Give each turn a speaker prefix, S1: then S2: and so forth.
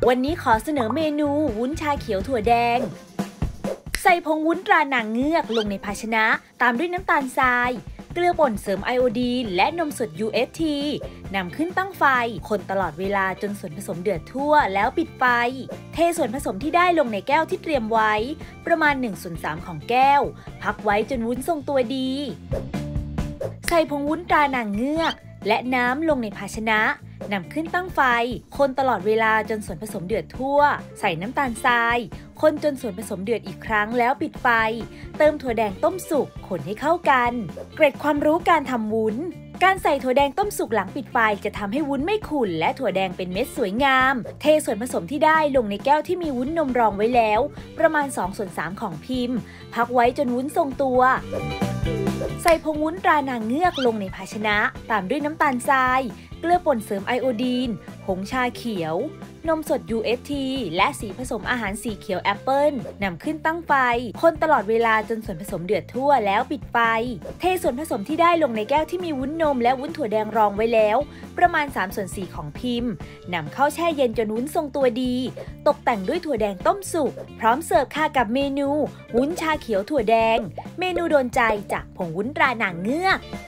S1: วันนี้ขอเสนอเมนูวุ้นชาเขียวถั่วแดงใส่ผงวุ้นตรานางเงือกลงในภาชนะตามด้วยน้ำตาลทรายเกลือป่นเสริมไอโอดีนและนมสด UHT นำขึ้นตั้งไฟคนตลอดเวลาจนส่วนผสมเดือดทั่วแล้วปิดไฟเทส่วนผสมที่ได้ลงในแก้วที่เตรียมไว้ประมาณ 1/3 ของแก้วพักไว้จนวุ้นทรงตัวดีใส่ผงวุ้นตรานางเงือกและน้ำลงในภาชนะนำขึ้นตั้งไฟคนตลอดเวลาจนส่วนผสมเดือดทั่วใส่น้ำตาลทรายคนจนส่วนผสมเดือดอีกครั้งแล้วปิดไฟเติมถั่วแดงต้มสุกคนให้เข้ากันเกร็ดความรู้การทำวุ้นการใส่ถั่วแดงต้มสุกหลังปิดไฟจะทำให้วุ้นไม่ขุ่นและถั่วแดงเป็นเม็ดสวยงามเทส่วนผสมที่ได้ลงในแก้วที่มีวุ้นนมรองไว้แล้วประมาณ 2/3 ของพิมพ์พักไว้จนวุ้นทรงตัวใส่ผงวุ้นตรานางเงือกลงในภาชนะตามด้วยน้ำตาลทรายเกลือป่นเสริมไอโอดีนผงชาเขียวนมสด UHT และสีผสมอาหารสีเขียวแอปเปิลนำขึ้นตั้งไฟคนตลอดเวลาจนส่วนผสมเดือดทั่วแล้วปิดไฟเทส่วนผสมที่ได้ลงในแก้วที่มีวุ้นนมและวุ้นถั่วแดงรองไว้แล้วประมาณ 3/4 ของพิมพ์นำเข้าแช่เย็นจนวุ้นทรงตัวดีตกแต่งด้วยถั่วแดงต้มสุกพร้อมเสิร์ฟค่ะกับเมนูวุ้นชาเขียวถั่วแดงเมนูโดนใจจากผงวุ้นตรานางเงือก